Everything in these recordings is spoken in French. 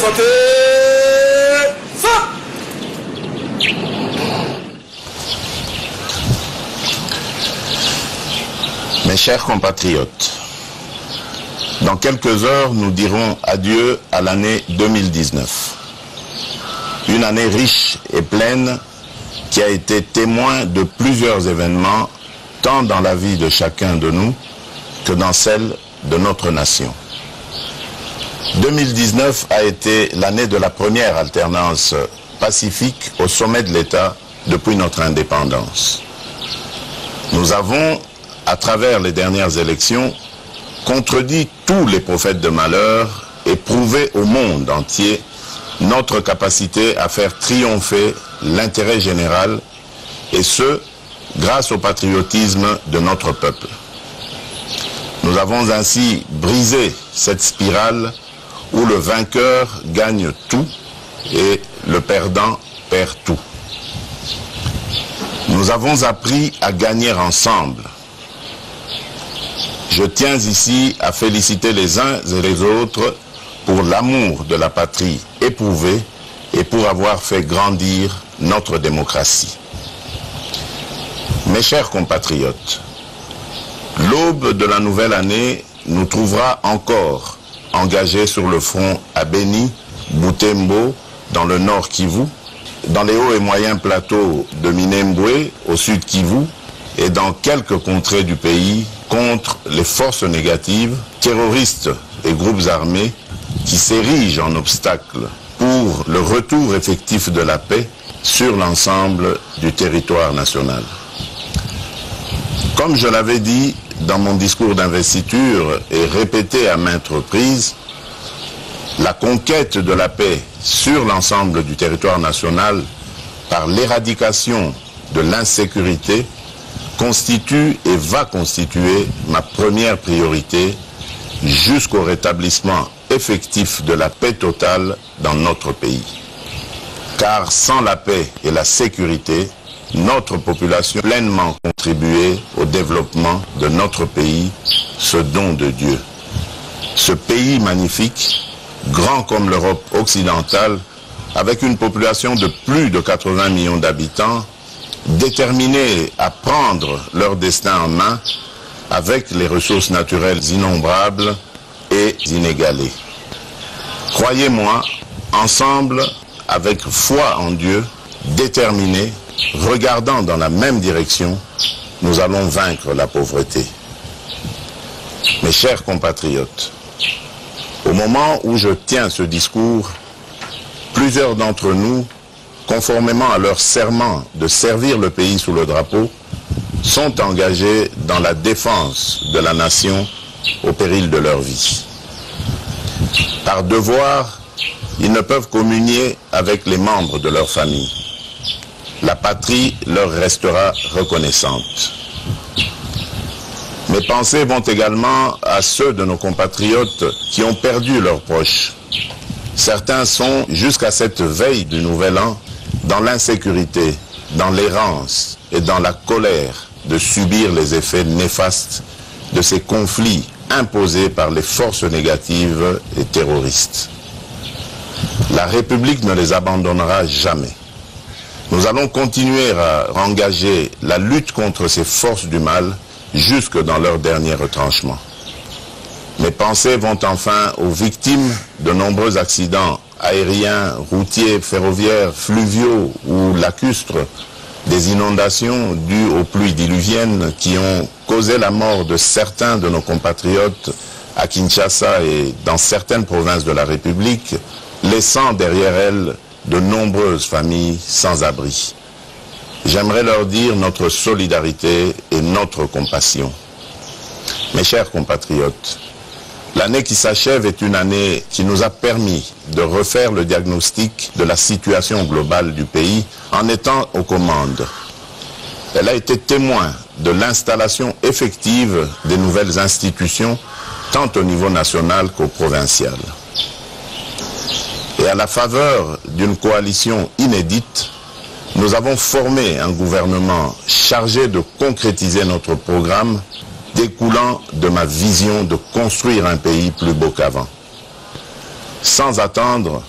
santé. Fin. Mes chers compatriotes, dans quelques heures, nous dirons adieu à l'année 2019. Une année riche et pleine qui a été témoin de plusieurs événements, tant dans la vie de chacun de nous que dans celle de notre nation. 2019 a été l'année de la première alternance pacifique au sommet de l'État depuis notre indépendance. Nous avons, à travers les dernières élections, contredit tous les prophètes de malheur et prouvé au monde entier notre capacité à faire triompher l'intérêt général, et ce, grâce au patriotisme de notre peuple. Nous avons ainsi brisé cette spirale où le vainqueur gagne tout et le perdant perd tout. Nous avons appris à gagner ensemble. Je tiens ici à féliciter les uns et les autres pour l'amour de la patrie éprouvée et pour avoir fait grandir notre démocratie. Mes chers compatriotes, l'aube de la nouvelle année nous trouvera encore engagés sur le front à Beni, Butembo, dans le nord Kivu, dans les hauts et moyens plateaux de Minembwe, au sud Kivu, et dans quelques contrées du pays contre les forces négatives, terroristes et groupes armés qui s'érigent en obstacle pour le retour effectif de la paix sur l'ensemble du territoire national. Comme je l'avais dit dans mon discours d'investiture et répété à maintes reprises, la conquête de la paix sur l'ensemble du territoire national par l'éradication de l'insécurité constitue et va constituer ma première priorité jusqu'au rétablissement effectif de la paix totale dans notre pays. Car sans la paix et la sécurité, notre population a pleinement contribué au développement de notre pays, ce don de Dieu. Ce pays magnifique, grand comme l'Europe occidentale, avec une population de plus de 80 millions d'habitants, déterminés à prendre leur destin en main avec les ressources naturelles innombrables et inégalées. Croyez-moi, ensemble, avec foi en Dieu, déterminés, regardant dans la même direction, nous allons vaincre la pauvreté. Mes chers compatriotes, au moment où je tiens ce discours, plusieurs d'entre nous, conformément à leur serment de servir le pays sous le drapeau, sont engagés dans la défense de la nation au péril de leur vie. Par devoir, ils ne peuvent communier avec les membres de leur famille. La patrie leur restera reconnaissante. Mes pensées vont également à ceux de nos compatriotes qui ont perdu leurs proches. Certains sont, jusqu'à cette veille du Nouvel An, dans l'insécurité, dans l'errance et dans la colère de subir les effets néfastes de ces conflits imposés par les forces négatives et terroristes. La République ne les abandonnera jamais. Nous allons continuer à engager la lutte contre ces forces du mal jusque dans leur dernier retranchement. Mes pensées vont enfin aux victimes de nombreux accidents aériens, routiers, ferroviaires, fluviaux ou lacustres, des inondations dues aux pluies diluviennes qui ont causé la mort de certains de nos compatriotes à Kinshasa et dans certaines provinces de la République, laissant derrière elles de nombreuses familles sans abri. J'aimerais leur dire notre solidarité et notre compassion. Mes chers compatriotes, l'année qui s'achève est une année qui nous a permis de refaire le diagnostic de la situation globale du pays en étant aux commandes. Elle a été témoin de l'installation effective des nouvelles institutions, tant au niveau national qu'au provincial. Et à la faveur d'une coalition inédite, nous avons formé un gouvernement chargé de concrétiser notre programme découlant de ma vision de construire un pays plus beau qu'avant. Sans attendre,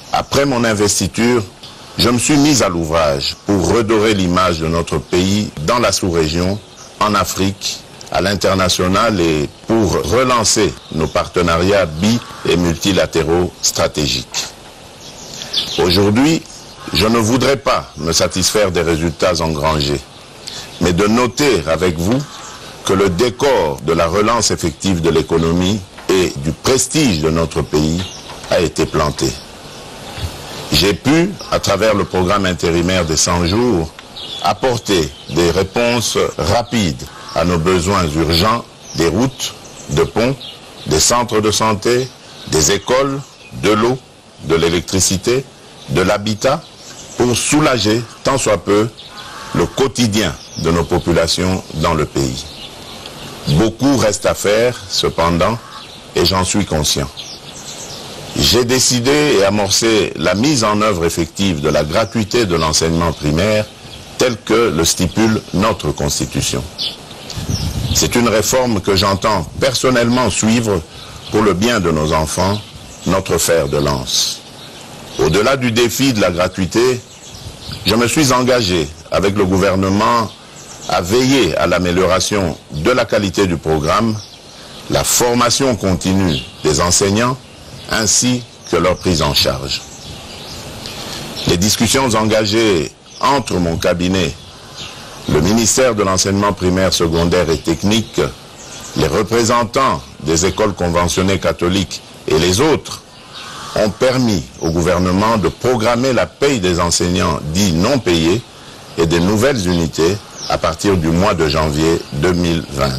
Après mon investiture, je me suis mis à l'ouvrage pour redorer l'image de notre pays dans la sous-région, en Afrique, à l'international et pour relancer nos partenariats bi- et multilatéraux stratégiques. Aujourd'hui, je ne voudrais pas me satisfaire des résultats engrangés, mais de noter avec vous que le décor de la relance effective de l'économie et du prestige de notre pays a été planté. J'ai pu, à travers le programme intérimaire des 100 jours, apporter des réponses rapides à nos besoins urgents des routes, de ponts, des centres de santé, des écoles, de l'eau, de l'électricité, de l'habitat, pour soulager, tant soit peu, le quotidien de nos populations dans le pays. Beaucoup reste à faire, cependant, et j'en suis conscient. J'ai décidé et amorcé la mise en œuvre effective de la gratuité de l'enseignement primaire telle que le stipule notre Constitution. C'est une réforme que j'entends personnellement suivre pour le bien de nos enfants, notre fer de lance. Au-delà du défi de la gratuité, je me suis engagé avec le gouvernement à veiller à l'amélioration de la qualité du programme, la formation continue des enseignants, ainsi que leur prise en charge. Les discussions engagées entre mon cabinet, le ministère de l'enseignement primaire, secondaire et technique, les représentants des écoles conventionnées catholiques et les autres ont permis au gouvernement de programmer la paye des enseignants dits non payés et des nouvelles unités à partir du mois de janvier 2020.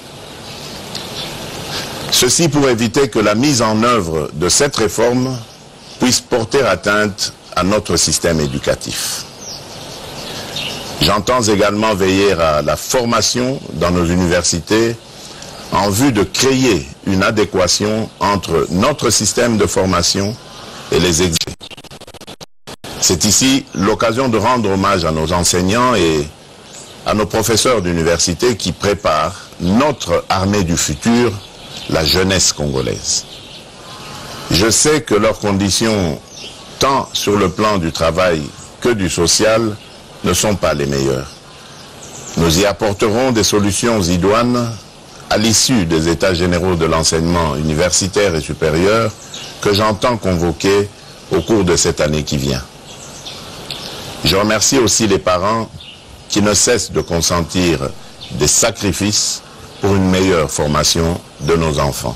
Ceci pour éviter que la mise en œuvre de cette réforme puisse porter atteinte à notre système éducatif. J'entends également veiller à la formation dans nos universités en vue de créer une adéquation entre notre système de formation et les examens. C'est ici l'occasion de rendre hommage à nos enseignants et à nos professeurs d'université qui préparent notre armée du futur, la jeunesse congolaise. Je sais que leurs conditions, tant sur le plan du travail que du social, ne sont pas les meilleures. Nous y apporterons des solutions idoines à l'issue des États généraux de l'enseignement universitaire et supérieur que j'entends convoquer au cours de cette année qui vient. Je remercie aussi les parents qui ne cessent de consentir des sacrifices pour une meilleure formation de nos enfants.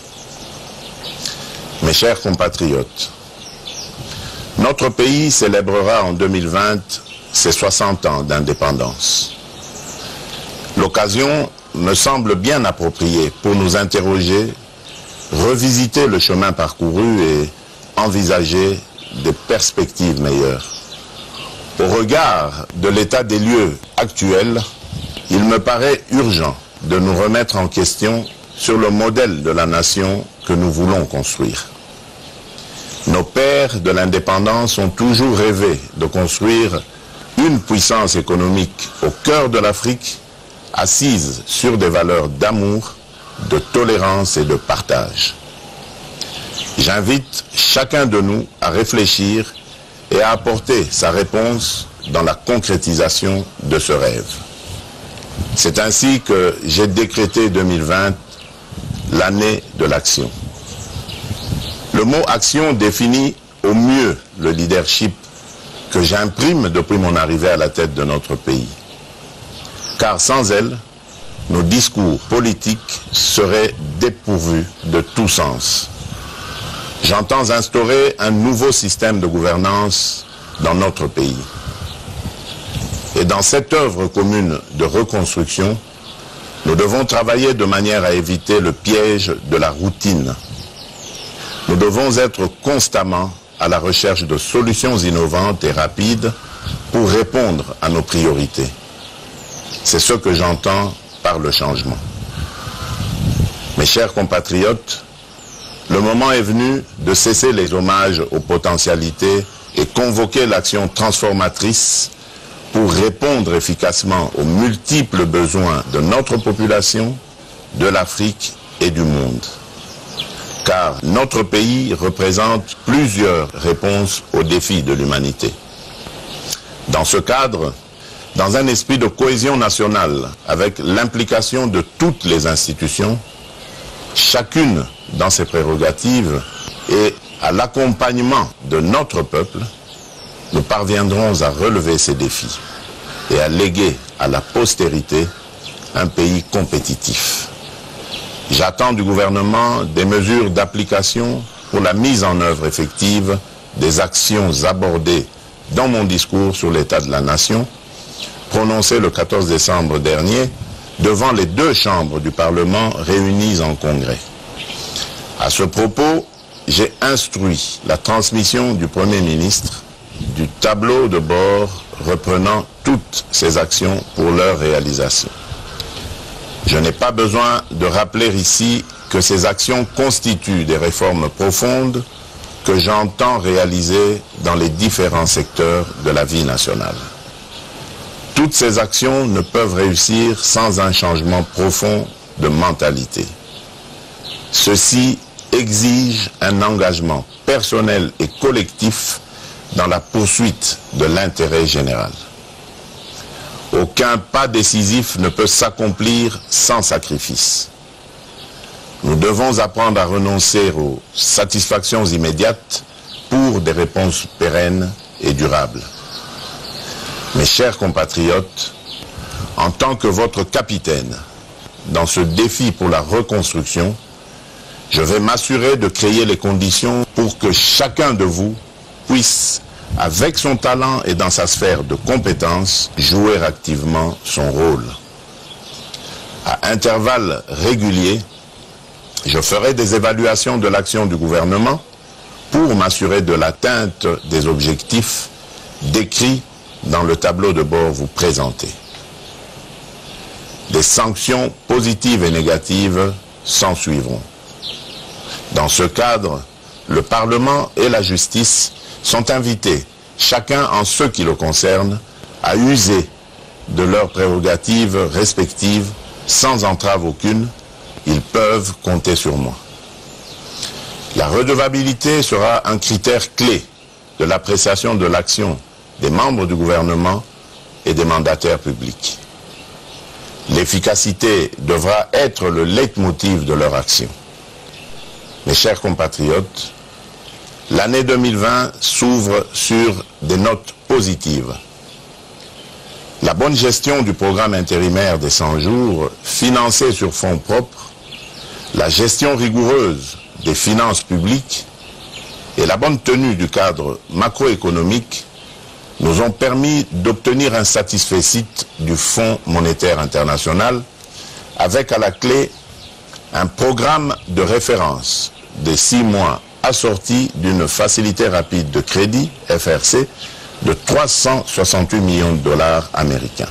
Mes chers compatriotes, notre pays célébrera en 2020 ses 60 ans d'indépendance. L'occasion me semble bien appropriée pour nous interroger, revisiter le chemin parcouru et envisager des perspectives meilleures. Au regard de l'état des lieux actuel, il me paraît urgent de nous remettre en question sur le modèle de la nation que nous voulons construire. Nos pères de l'indépendance ont toujours rêvé de construire une puissance économique au cœur de l'Afrique, assise sur des valeurs d'amour, de tolérance et de partage. J'invite chacun de nous à réfléchir et à apporter sa réponse dans la concrétisation de ce rêve. C'est ainsi que j'ai décrété 2020 l'année de l'action. Le mot action définit au mieux le leadership que j'imprime depuis mon arrivée à la tête de notre pays. Car sans elle, nos discours politiques seraient dépourvus de tout sens. J'entends instaurer un nouveau système de gouvernance dans notre pays. Et dans cette œuvre commune de reconstruction, nous devons travailler de manière à éviter le piège de la routine. Nous devons être constamment à la recherche de solutions innovantes et rapides pour répondre à nos priorités. C'est ce que j'entends par le changement. Mes chers compatriotes, le moment est venu de cesser les hommages aux potentialités et convoquer l'action transformatrice pour répondre efficacement aux multiples besoins de notre population, de l'Afrique et du monde. car notre pays représente plusieurs réponses aux défis de l'humanité. Dans ce cadre, dans un esprit de cohésion nationale, avec l'implication de toutes les institutions, chacune dans ses prérogatives et à l'accompagnement de notre peuple, nous parviendrons à relever ces défis et à léguer à la postérité un pays compétitif. J'attends du gouvernement des mesures d'application pour la mise en œuvre effective des actions abordées dans mon discours sur l'état de la nation, prononcé le 14 décembre dernier devant les deux chambres du Parlement réunies en congrès. À ce propos, j'ai instruit la transmission du Premier ministre du tableau de bord reprenant toutes ces actions pour leur réalisation. Je n'ai pas besoin de rappeler ici que ces actions constituent des réformes profondes que j'entends réaliser dans les différents secteurs de la vie nationale. Toutes ces actions ne peuvent réussir sans un changement profond de mentalité. Ceci exige un engagement personnel et collectif dans la poursuite de l'intérêt général. Aucun pas décisif ne peut s'accomplir sans sacrifice. Nous devons apprendre à renoncer aux satisfactions immédiates pour des réponses pérennes et durables. Mes chers compatriotes, en tant que votre capitaine dans ce défi pour la reconstruction, je vais m'assurer de créer les conditions pour que chacun de vous puisse, avec son talent et dans sa sphère de compétences, jouer activement son rôle. À intervalles réguliers, je ferai des évaluations de l'action du gouvernement pour m'assurer de l'atteinte des objectifs décrits dans le tableau de bord vous présenté. Des sanctions positives et négatives s'en suivront. Dans ce cadre, le Parlement et la justice sont invités, chacun en ce qui le concerne, à user de leurs prérogatives respectives sans entrave aucune. Ils peuvent compter sur moi. La redevabilité sera un critère clé de l'appréciation de l'action des membres du gouvernement et des mandataires publics. L'efficacité devra être le leitmotiv de leur action. Mes chers compatriotes, l'année 2020 s'ouvre sur des notes positives. La bonne gestion du programme intérimaire des 100 jours, financé sur fonds propres, la gestion rigoureuse des finances publiques et la bonne tenue du cadre macroéconomique nous ont permis d'obtenir un satisfecit du Fonds monétaire international avec à la clé un programme de référence de 6 mois assorti d'une facilité rapide de crédit, FRC, de 368 millions de dollars américains.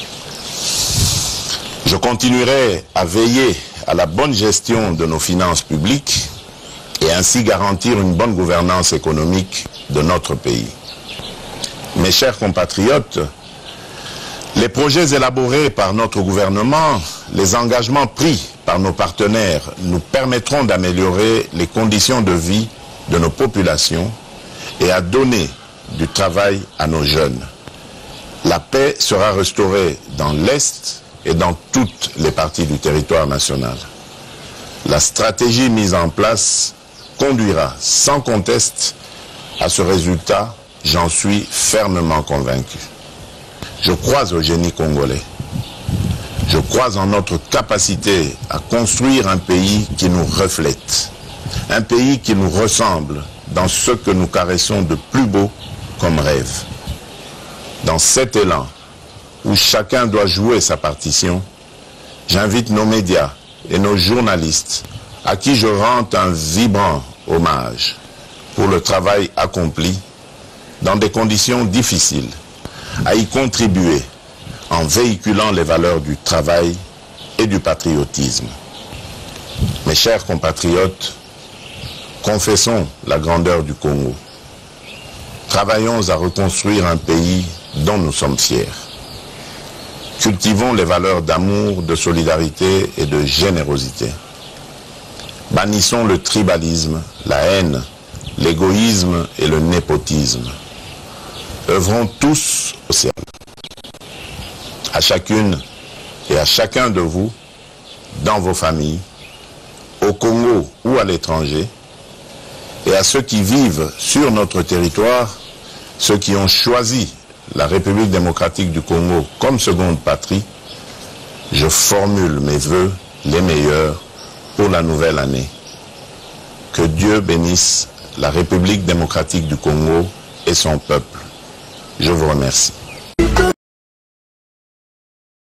Je continuerai à veiller à la bonne gestion de nos finances publiques et ainsi garantir une bonne gouvernance économique de notre pays. Mes chers compatriotes, les projets élaborés par notre gouvernement, les engagements pris par nos partenaires nous permettront d'améliorer les conditions de vie de nos populations et à donner du travail à nos jeunes. La paix sera restaurée dans l'Est et dans toutes les parties du territoire national. La stratégie mise en place conduira sans conteste à ce résultat, j'en suis fermement convaincu. Je crois au génie congolais. Je crois en notre capacité à construire un pays qui nous reflète, un pays qui nous ressemble dans ce que nous caressons de plus beau comme rêve. Dans cet élan où chacun doit jouer sa partition, j'invite nos médias et nos journalistes à qui je rends un vibrant hommage pour le travail accompli dans des conditions difficiles, à y contribuer en véhiculant les valeurs du travail et du patriotisme. Mes chers compatriotes, confessons la grandeur du Congo. Travaillons à reconstruire un pays dont nous sommes fiers. Cultivons les valeurs d'amour, de solidarité et de générosité. Bannissons le tribalisme, la haine, l'égoïsme et le népotisme. Œuvrons tous au ciel. À chacune et à chacun de vous, dans vos familles, au Congo ou à l'étranger, et à ceux qui vivent sur notre territoire, ceux qui ont choisi la République démocratique du Congo comme seconde patrie, je formule mes vœux les meilleurs pour la nouvelle année. Que Dieu bénisse la République démocratique du Congo et son peuple. Je vous remercie.